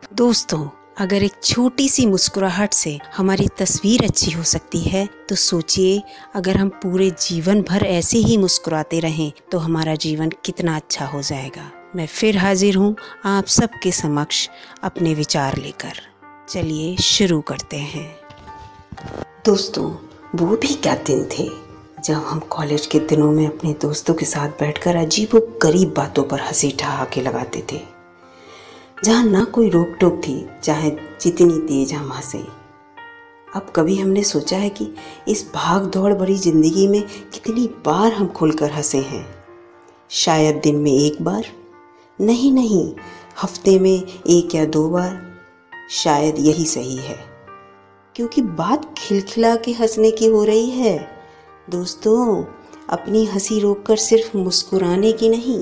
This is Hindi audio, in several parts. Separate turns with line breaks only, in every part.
दोस्तों, अगर एक छोटी सी मुस्कुराहट से हमारी तस्वीर अच्छी हो सकती है तो सोचिए अगर हम पूरे जीवन भर ऐसे ही मुस्कुराते रहें तो हमारा जीवन कितना अच्छा हो जाएगा। मैं फिर हाजिर हूँ आप सबके समक्ष अपने विचार लेकर। चलिए शुरू करते हैं। दोस्तों, वो भी क्या दिन थे जब हम कॉलेज के दिनों में अपने दोस्तों के साथ बैठकर अजीबोगरीब बातों पर हंसी ठहाके लगाते थे, जहाँ ना कोई रोक टोक थी, चाहे जितनी तेज हम हंसे। अब कभी हमने सोचा है कि इस भाग दौड़ भरी जिंदगी में कितनी बार हम खुलकर हंसे हैं? शायद दिन में एक बार, नहीं, हफ्ते में 1 या 2 बार। शायद यही सही है, क्योंकि बात खिलखिला के हंसने की हो रही है। दोस्तों, अपनी हंसी रोककर सिर्फ मुस्कुराने की नहीं।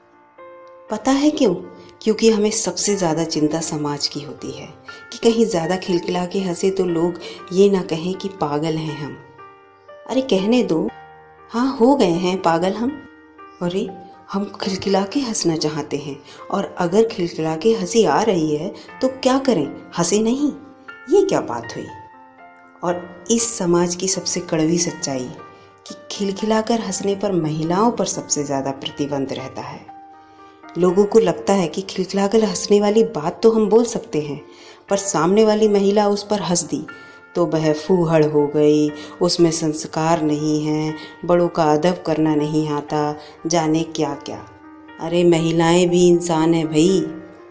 पता है क्यों? क्योंकि हमें सबसे ज़्यादा चिंता समाज की होती है कि कहीं ज़्यादा खिलखिला के हंसे तो लोग ये ना कहें कि पागल हैं हम। अरे कहने दो, हाँ हो गए हैं पागल हम। अरे हम खिलखिला के हंसना चाहते हैं, और अगर खिलखिला के हंसी आ रही है तो क्या करें, हंसे नहीं? ये क्या बात हुई? और इस समाज की सबसे कड़वी सच्चाई कि खिलखिलाकर हंसने पर महिलाओं पर सबसे ज़्यादा प्रतिबंध रहता है। लोगों को लगता है कि खिलखिलाकर हंसने वाली बात तो हम बोल सकते हैं, पर सामने वाली महिला उस पर हंस दी तो वह फूहड़ हो गई, उसमें संस्कार नहीं है, बड़ों का अदब करना नहीं आता, जाने क्या क्या। अरे महिलाएं भी इंसान है भाई।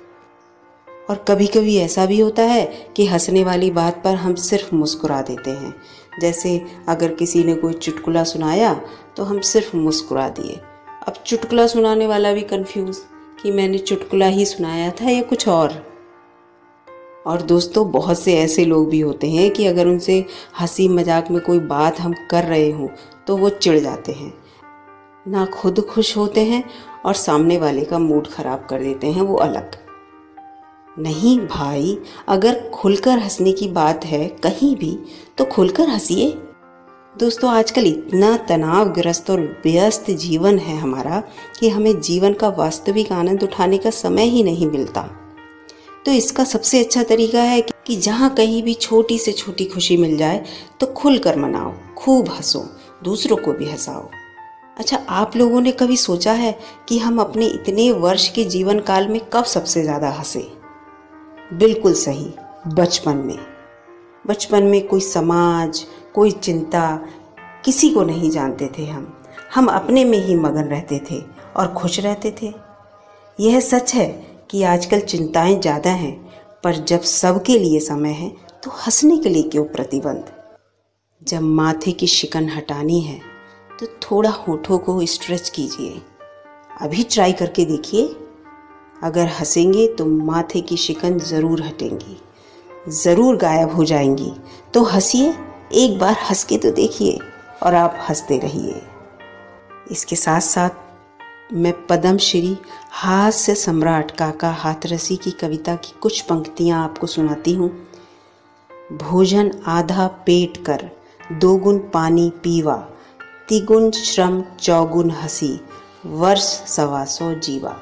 और कभी कभी ऐसा भी होता है कि हंसने वाली बात पर हम सिर्फ मुस्कुरा देते हैं। जैसे अगर किसी ने कोई चुटकुला सुनाया तो हम सिर्फ मुस्कुरा दिए। अब चुटकुला सुनाने वाला भी कंफ्यूज कि मैंने चुटकुला ही सुनाया था या कुछ और दोस्तों, बहुत से ऐसे लोग भी होते हैं कि अगर उनसे हंसी मजाक में कोई बात हम कर रहे हों तो वो चिढ़ जाते हैं, ना खुद खुश होते हैं और सामने वाले का मूड खराब कर देते हैं वो अलग। नहीं भाई, अगर खुलकर हंसने की बात है कहीं भी तो खुलकर हंसिए। दोस्तों, आजकल इतना तनावग्रस्त और व्यस्त जीवन है हमारा कि हमें जीवन का वास्तविक आनंद उठाने का समय ही नहीं मिलता। तो इसका सबसे अच्छा तरीका है कि जहाँ कहीं भी छोटी से छोटी खुशी मिल जाए तो खुलकर मनाओ, खूब हंसो, दूसरों को भी हंसाओ। अच्छा, आप लोगों ने कभी सोचा है कि हम अपने इतने वर्ष के जीवन काल में कब सबसे ज़्यादा हंसे? बिल्कुल सही, बचपन में कोई समाज, कोई चिंता, किसी को नहीं जानते थे हम अपने में ही मगन रहते थे और खुश रहते थे। यह सच है कि आजकल चिंताएं ज़्यादा हैं, पर जब सबके लिए समय है तो हंसने के लिए क्यों प्रतिबंध? जब माथे की शिकन हटानी है तो थोड़ा होठों को स्ट्रेच कीजिए। अभी ट्राई करके देखिए। अगर हंसेंगे तो माथे की शिकन ज़रूर हटेंगी, ज़रूर गायब हो जाएंगी। तो हंसिए, एक बार हंस के तो देखिए और आप हंसते रहिए। इसके साथ साथ मैं पद्मश्री हास्य सम्राट काका हाथरसी की कविता की कुछ पंक्तियाँ आपको सुनाती हूँ। भोजन आधा पेट कर, 2 गुण पानी पीवा, 3 गुण श्रम 4 गुण हंसी, वर्ष 125 जीवा।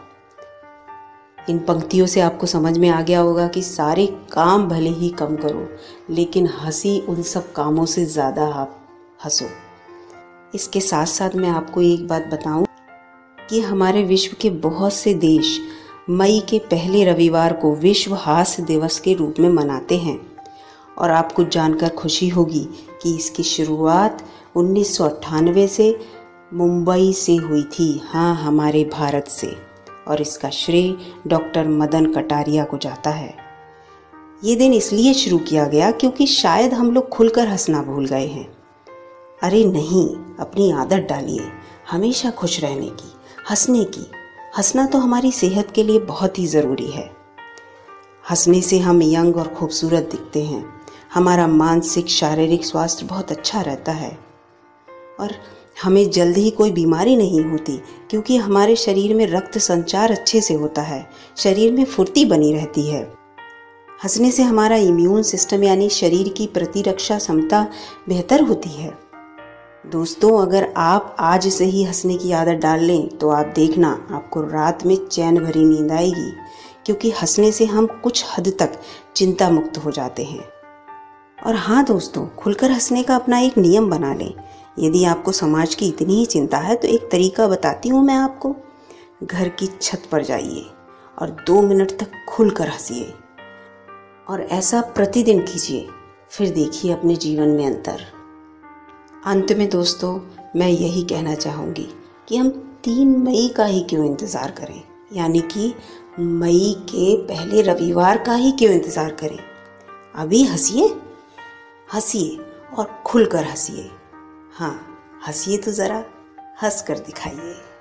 इन पंक्तियों से आपको समझ में आ गया होगा कि सारे काम भले ही कम करो, लेकिन हंसी उन सब कामों से ज़्यादा आप हंसो। इसके साथ साथ मैं आपको एक बात बताऊं कि हमारे विश्व के बहुत से देश मई के पहले रविवार को विश्व हास्य दिवस के रूप में मनाते हैं। और आपको जानकर खुशी होगी कि इसकी शुरुआत 1998 से मुंबई से हुई थी, हाँ, हमारे भारत से। और इसका श्रेय डॉक्टर मदन कटारिया को जाता है। ये दिन इसलिए शुरू किया गया क्योंकि शायद हम लोग खुलकर हंसना भूल गए हैं। अरे नहीं, अपनी आदत डालिए हमेशा खुश रहने की, हंसने की। हंसना तो हमारी सेहत के लिए बहुत ही ज़रूरी है। हंसने से हम यंग और खूबसूरत दिखते हैं, हमारा मानसिक शारीरिक स्वास्थ्य बहुत अच्छा रहता है और हमें जल्द ही कोई बीमारी नहीं होती क्योंकि हमारे शरीर में रक्त संचार अच्छे से होता है, शरीर में फुर्ती बनी रहती है। हंसने से हमारा इम्यून सिस्टम यानी शरीर की प्रतिरक्षा क्षमता बेहतर होती है। दोस्तों, अगर आप आज से ही हंसने की आदत डाल लें तो आप देखना, आपको रात में चैन भरी नींद आएगी, क्योंकि हंसने से हम कुछ हद तक चिंता मुक्त हो जाते हैं। और हाँ दोस्तों, खुलकर हंसने का अपना एक नियम बना लें। यदि आपको समाज की इतनी ही चिंता है तो एक तरीका बताती हूँ मैं आपको। घर की छत पर जाइए और 2 मिनट तक खुलकर हंसिए, और ऐसा प्रतिदिन कीजिए। फिर देखिए अपने जीवन में अंतर। अंत में दोस्तों, मैं यही कहना चाहूँगी कि हम 3 मई का ही क्यों इंतज़ार करें, यानी कि मई के पहले रविवार का ही क्यों इंतज़ार करें। अभी हंसिए, हंसिए और खुलकर हंसिए। हाँ, हंसिए तो ज़रा, हंस कर दिखाइए।